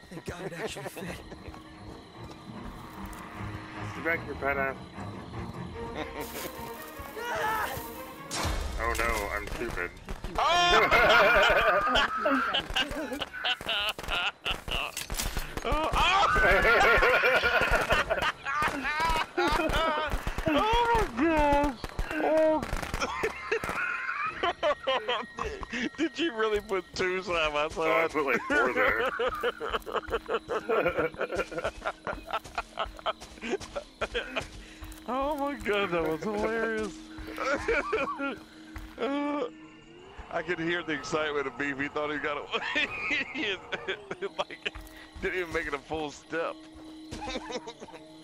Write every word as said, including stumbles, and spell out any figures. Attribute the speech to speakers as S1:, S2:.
S1: Thank God it actually fit.
S2: Sit back here, badass. Oh no, I'm stupid.
S3: Oh! oh! Oh my gosh! Oh. Did you really put two side by side?
S2: Oh, I put like four there.
S3: Oh my god, that was hilarious. uh, I could hear the excitement of Beef. He thought he got away. He like, didn't even make it a full step.